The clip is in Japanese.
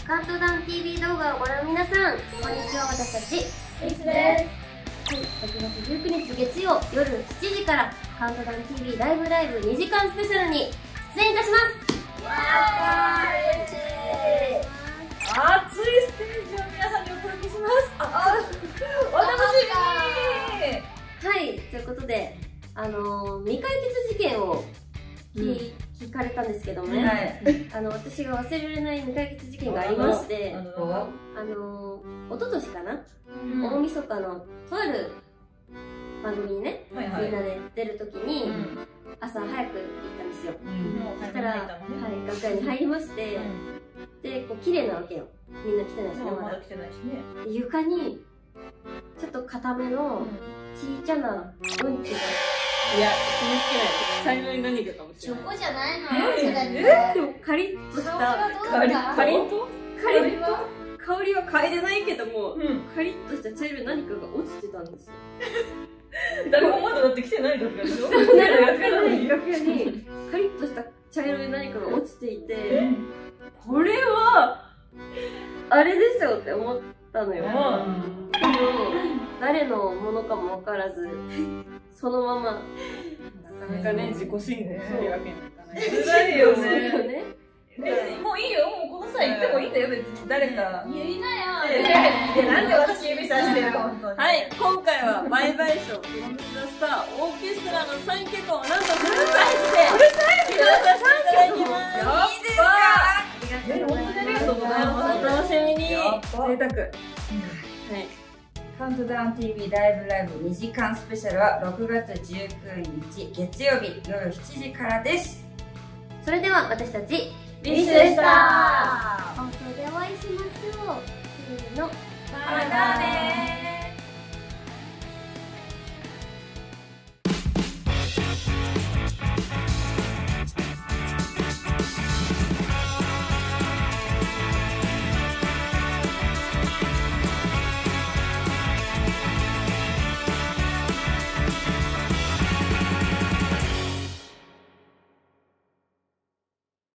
カウントダウン TV 動画をご覧の皆さん、こんにちは。私たちリスです。 6月19日月曜夜7時からカウントダウン TV ライブ2時間スペシャルに出演いたします。 わー、嬉しい。熱いステージを皆さんにお届けします。お楽しみに。 はい、ということで、未解決事件を聞かれたんですけどもね、はい、私が忘れられない未解決事件がありまして、一昨年かな、大晦日のとある番組にね、みんなで出るときに、朝早く行ったんですよ。そしたら、はい、楽屋に入りまして、で、こう綺麗なわけよ。みんな来てないしね、まだ。床に、ちょっと固めの、ちいちゃなうんちが。 いや、決めつけないで。最後に何かかもしれない。 チョコじゃないの？ でもカリッとした、 カリッと香りは嗅いでないけども、カリッとした茶色い何かが落ちてたんですよ。 誰もまだだって来てない楽屋でしょ？ 楽屋にカリッとした茶色い何かが落ちていて、これはあれでしょって思ったのよ。でも誰のものかも分からず、そのままなかなかね、自己申告するわけにはいかない。 うざいよね。 ね。 もういいよ、もうこの際言ってもいいんだよ、別に誰か。 言いなよ。 なんで私指さしてるの、本当に。 はい、今回は売買賞プロミスザスターオーケストラの3曲をなんとフルサイズで披露させていただきます。 いいですか？ありがとうございます。 お楽しみに。贅沢。はい。 カウントダウン TV ライブ2時間スペシャルは6月19日月曜日夜7時からです。 それでは私たちリスでした。